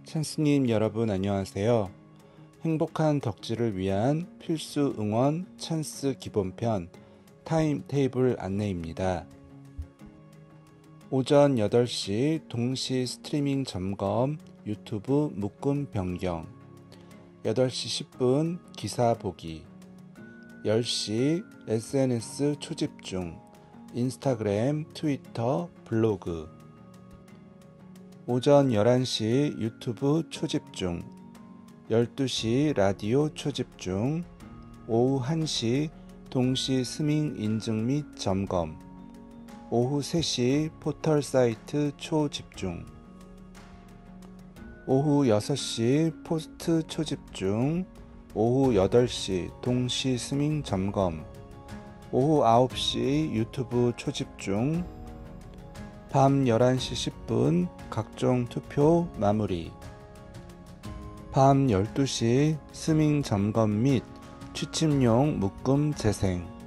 찬스님 여러분 안녕하세요. 행복한 덕질을 위한 필수 응원 찬스 기본편 타임테이블 안내입니다. 오전 8시 동시 스트리밍 점검 유튜브 묶음 변경 8시 10분 기사 보기 10시 SNS 초집중 인스타그램, 트위터, 블로그 오전 11시 유튜브 초집중 12시 라디오 초집중 오후 1시 동시 스밍 인증 및 점검 오후 3시 포털 사이트 초집중 오후 6시 포스트 초집중 오후 8시 동시 스밍 점검 오후 9시 유튜브 초집중 밤 11시 10분 각종 투표 마무리 밤 12시 스밍 점검 및 취침용 묶음 재생